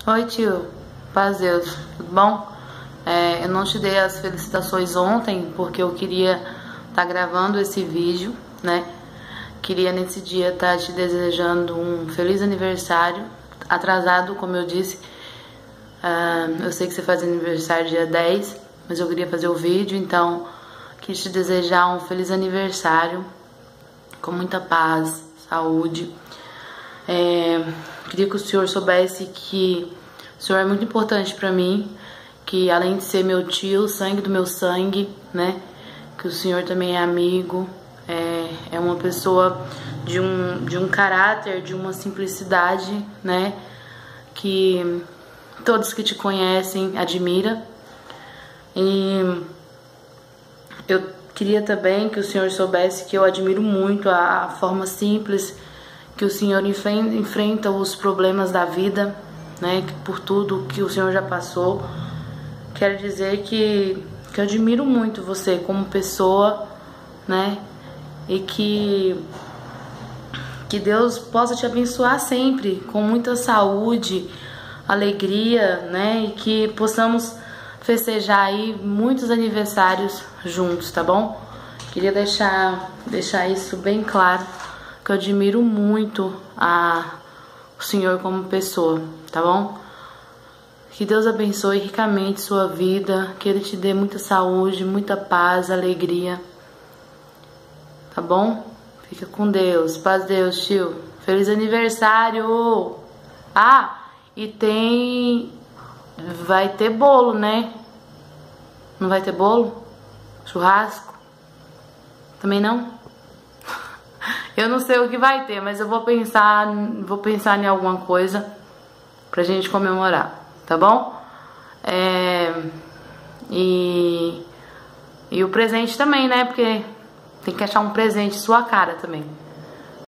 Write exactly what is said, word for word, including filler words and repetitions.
Oi, tio. Paz Deus, tudo bom? É, eu não te dei as felicitações ontem porque eu queria estar tá gravando esse vídeo, né? Queria nesse dia estar tá te desejando um feliz aniversário, atrasado, como eu disse. Uh, eu sei que você faz aniversário dia dez, mas eu queria fazer o vídeo, então quis te desejar um feliz aniversário, com muita paz, saúde. É, queria que o senhor soubesse que o senhor é muito importante pra mim, que além de ser meu tio, sangue do meu sangue, né, que o senhor também é amigo, é, é uma pessoa de um, de um caráter, de uma simplicidade, né, que todos que te conhecem admiram. E eu queria também que o senhor soubesse que eu admiro muito a, a forma simples que o senhor enfrenta os problemas da vida, né, que por tudo que o senhor já passou. Quero dizer que, que eu admiro muito você como pessoa, né, e que, que Deus possa te abençoar sempre, com muita saúde, alegria, né, e que possamos festejar aí muitos aniversários juntos, tá bom? Queria deixar, deixar isso bem claro, que eu admiro muito a, o senhor como pessoa, tá bom? Que Deus abençoe ricamente sua vida, que Ele te dê muita saúde, muita paz, alegria, tá bom? Fica com Deus, paz Deus, tio. Feliz aniversário! Ah, e tem... vai ter bolo, né? Não vai ter bolo? Churrasco? Também não? Eu não sei o que vai ter, mas eu vou pensar, vou pensar em alguma coisa pra gente comemorar, tá bom? É, e, e o presente também, né? Porque tem que achar um presente sua cara também.